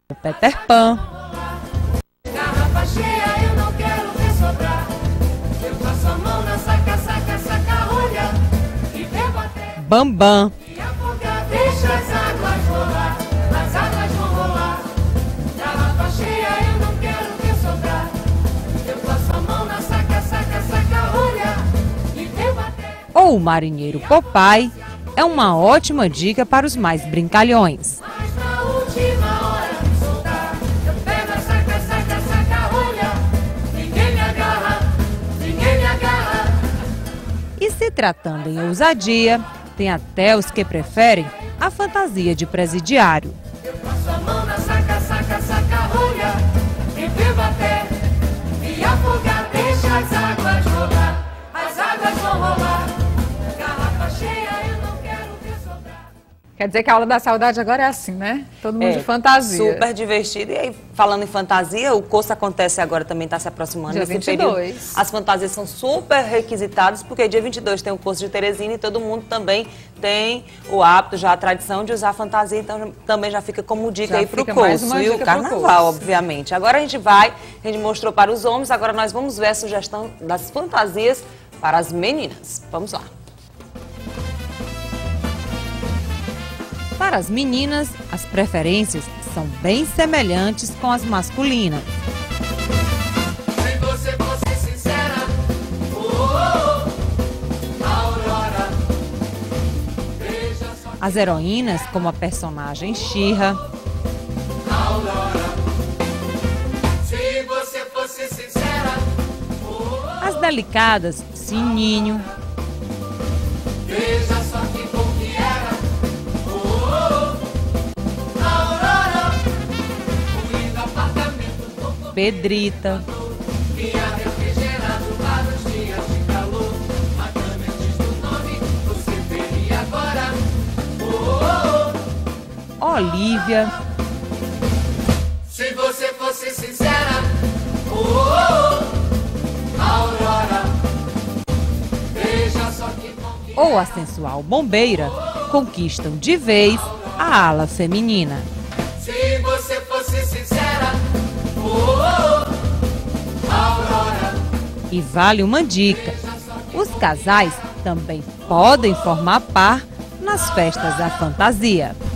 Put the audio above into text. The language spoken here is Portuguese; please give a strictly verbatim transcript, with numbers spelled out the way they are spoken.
o Peter Pan, Garrafa cheia, eu não quero ver sobrar. Eu passo a mão na saca, saca, saca, rolha e bebo até Bambam, e afogar. Deixa as águas rolar, as águas vão rolar. Garrafa cheia, eu não quero ver sobrar. Eu passo a mão na saca, saca, saca, rolha e bebo até. ou o marinheiro Popeye é uma ótima dica para os mais brincalhões. Mas na última hora de soltar, eu pego a saca, saca, saca, rolha. Ninguém me agarra, ninguém me agarra. E se tratando em ousadia, tem até os que preferem a fantasia de presidiário. Eu passo a mão na saca, saca, saca, rolha e bebo até me afogar. Deixa as águas rolar, as águas vão rolar. Garrafa cheia, eu não quero ver sobrar. Quer dizer que a aula da saudade agora é assim, né? Todo mundo de fantasia. Super divertido. E aí, falando em fantasia, o curso acontece agora, também está se aproximando. Dia nesse vinte e dois. período. As fantasias são super requisitadas, porque dia vinte e dois tem o curso de Teresina e todo mundo também tem o hábito, já a tradição de usar fantasia, então também já fica como dica Já aí para o fica mais curso. uma E o dica pro carnaval, curso. obviamente. Agora a gente vai, a gente mostrou para os homens, agora nós vamos ver a sugestão das fantasias para as meninas. Vamos lá. Para as meninas, as preferências são bem semelhantes com as masculinas. Se você fosse sincera, oh, oh, oh, Aurora, veja só, As heroínas, como a personagem She-Ra, Aurora. Se você fosse sincera, oh, as delicadas Sininho, veja só que bom que era, oh, oh, Aurora. O lindo apartamento confortável, Pedrita, vinha refrigerado para os dias de calor. A cama antes do nome, você veria agora, oh, oh, oh. Olivia, Se você fosse sincera, oh, oh, oh, Aurora, veja só que bom que ou a sensual Bombeira conquistam de vez a ala feminina. se você fosse sincera, oh, oh, oh, Aurora, E vale uma dica: os casais também podem formar par nas festas da fantasia.